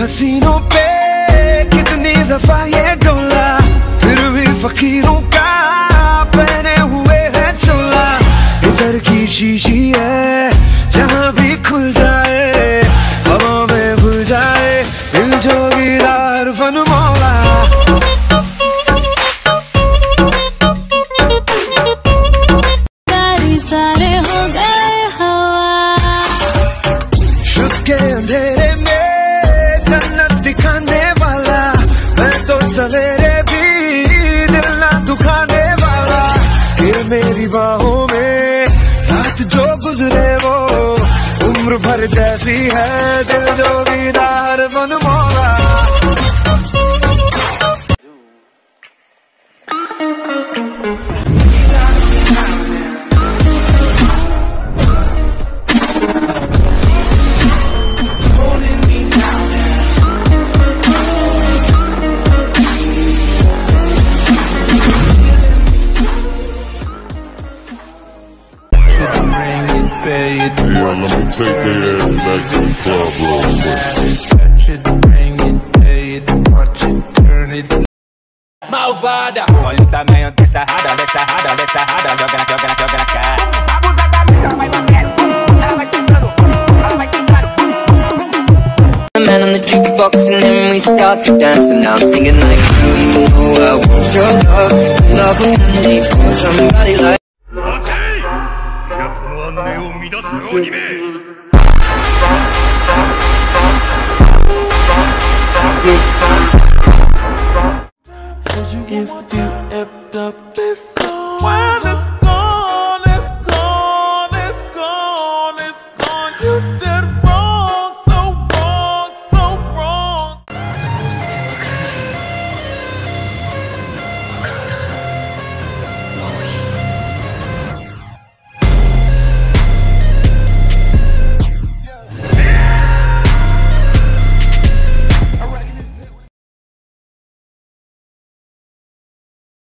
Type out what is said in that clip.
हसीनों पे कितनी दफा ये डोला, फिर भी फकीरों का पहने हुए है चोला। इधर की शीशी है जहाँ भी खुल जाए, हवा में घुल जाए दिल जोगीदार फन मौला। सारे हो गए हवा, शुद्ध के अंधेरे में जन्नत दिखाने वाला, मैं तो सवेरे भी दिल ना दुखाने वाला। ये मेरी बाहों में रात जो गुजरे वो उम्र भर जैसी है, दिल जोगीदार मन मौला। Yeah, let me take their ass back to the club real quick. Touch it, bring it, pay it, watch it, turn it. Malvada, olha o tamanho dessa rada, joga na cara. Abusadamente ela vai batendo, ela vai tentando, ela vai tentando. Man on the jukebox and then we start to dance, and now I'm singing like you know I want your love was only for somebody like. この安寧を乱す鬼め。 Good.